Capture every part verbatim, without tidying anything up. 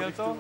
viděl to?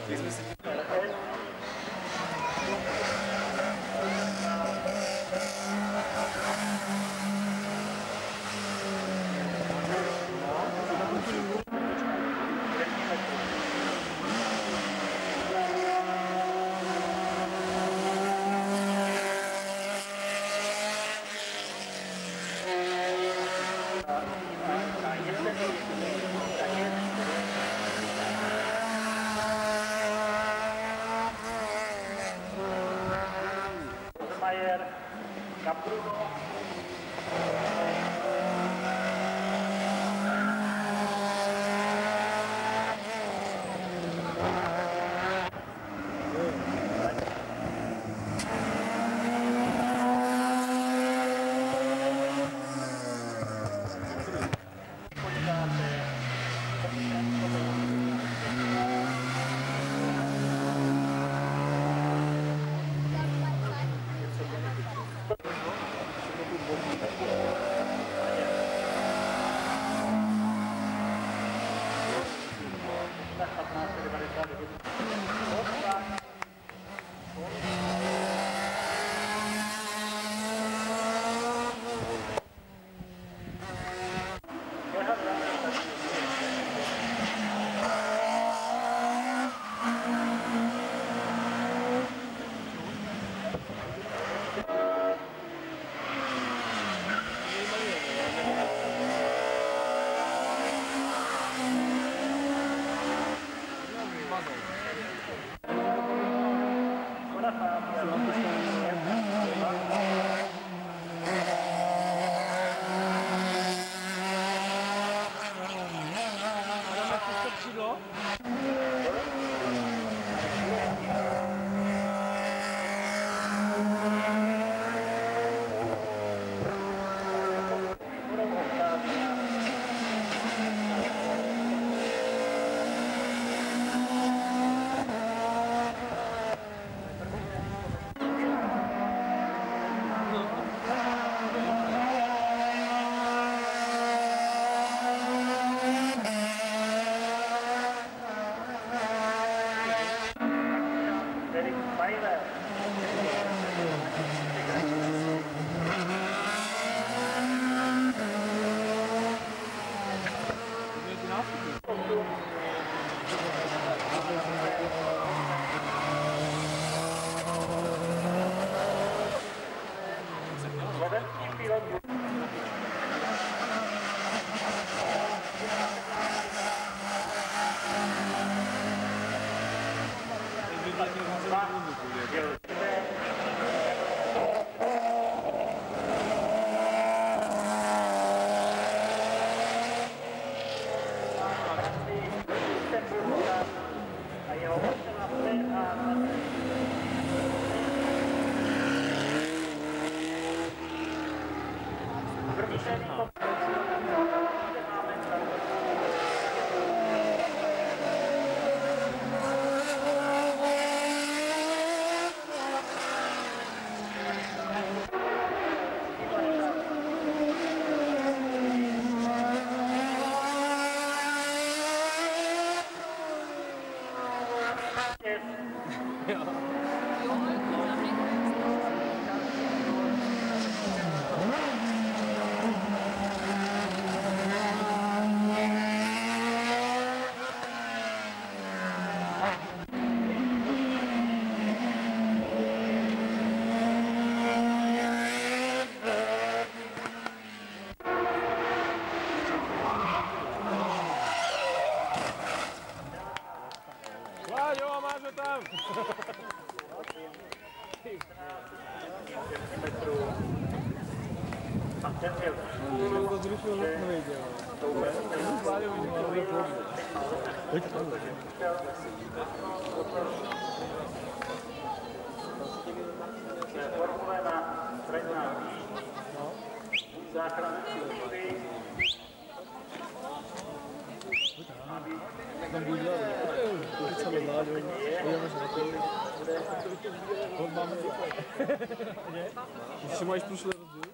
Ještě máš prošlé rozdíl?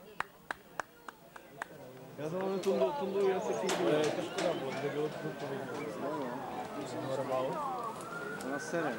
Já jsem máme tundu, tundu, já se chvíli, to škoda bylo, kde bylo to odpovědné. Normal. sere.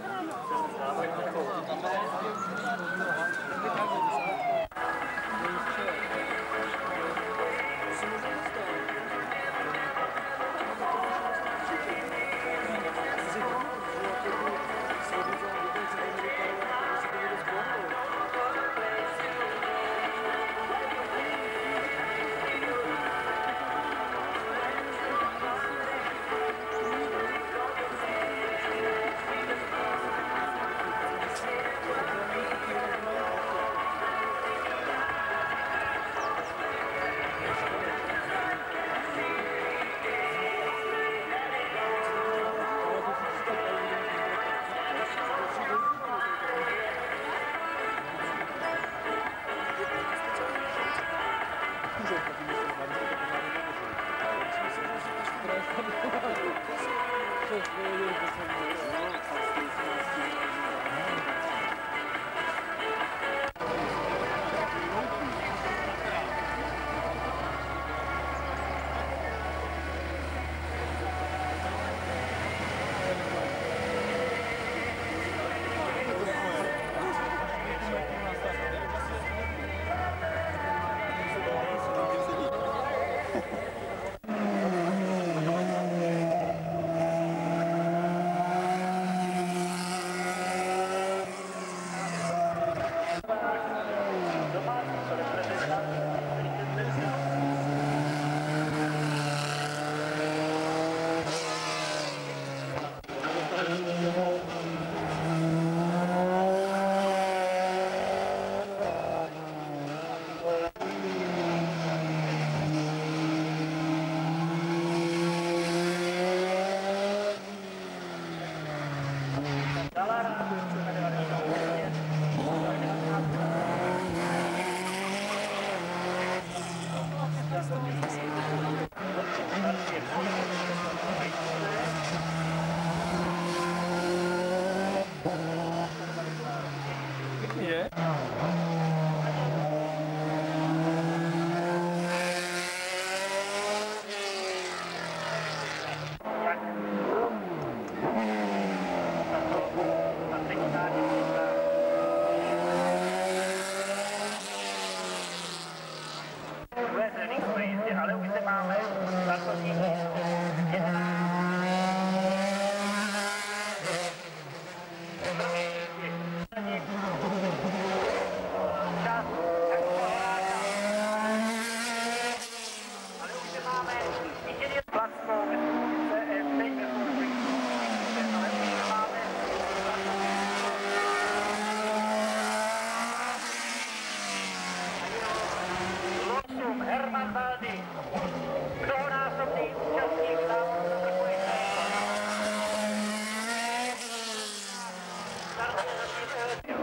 Nie? Ale už se máme startovní Herman Baldy, mnohonásobný účastník závodu takových startuje za tím Elfil.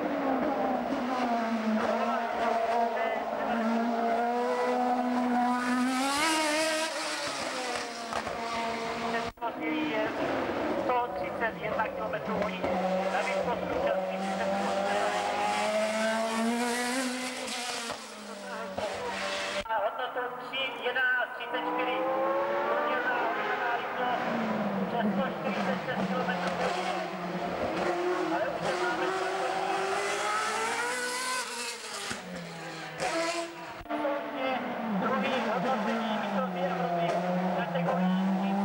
Je sto třicet jedna kilometrů hodině. Navíc to současný hodnotou tři jedenáct třicet čtyři. Průměrná hodinová rychlost přes sto čtyřicet šest kilometrů hodině. Ale už se máme absolutně druhý hodnocení mistrovství Evropy kategorii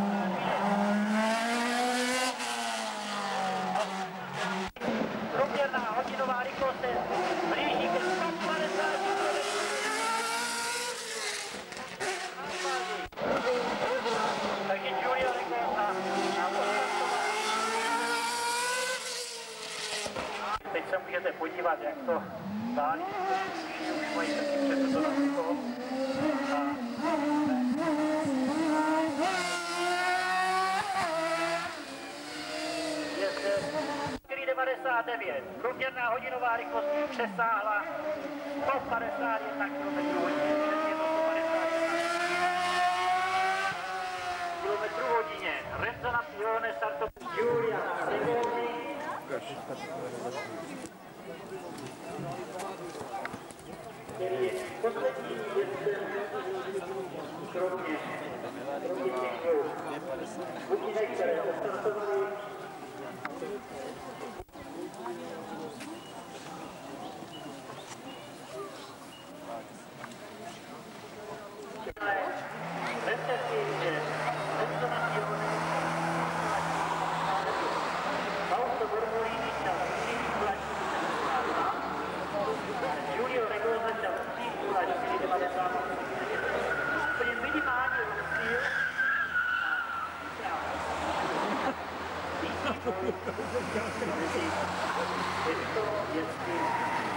průměrná hodinová rychlost se blíží ke sto padesát kilometrů. Takže Julia Rigosa na teď se můžete podívat, jak to dálí, už mají taky před to nastupo. Je zde čtyři devadesát devět, průměrná hodinová rychlost přesáhla sto padesát jedna kilometrů hodině, přesně sto padesát kilometrů hodině. Renzo Napione, startov Julia Rigosi. Který je poslední jezdcem kromě kromě těch dvou bukinek, které startovaly těchto jezdců